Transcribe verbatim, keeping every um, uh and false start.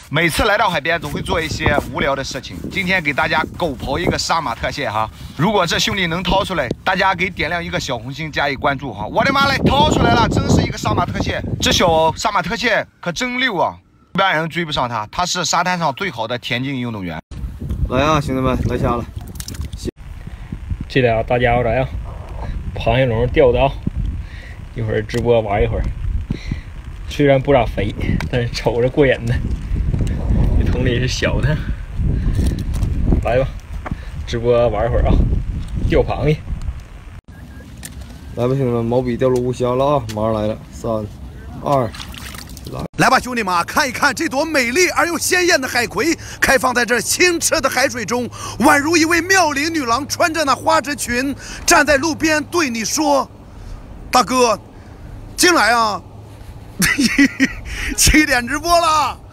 每次来到海边都会做一些无聊的事情。今天给大家狗刨一个杀马特蟹哈，如果这兄弟能掏出来，大家给点亮一个小红心，加以关注哈。我的妈嘞，掏出来了，真是一个杀马特蟹！这小杀马特蟹可真溜啊，一般人追不上它，它是沙滩上最好的田径运动员。 来啊，兄弟们，来虾了！ 这俩大家伙来啊，螃蟹笼钓的啊，一会儿直播玩一会儿。虽然不咋肥，但是瞅着过瘾呢。这桶里是小的，来吧，直播玩一会儿啊，钓螃蟹。 来吧，兄弟们，毛笔掉落无香了啊！马上来了，三、二。 来吧，兄弟们，看一看这朵美丽而又鲜艳的海葵，开放在这清澈的海水中，宛如一位妙龄女郎，穿着那花枝裙，站在路边对你说：“大哥，进来啊！”七点直播了。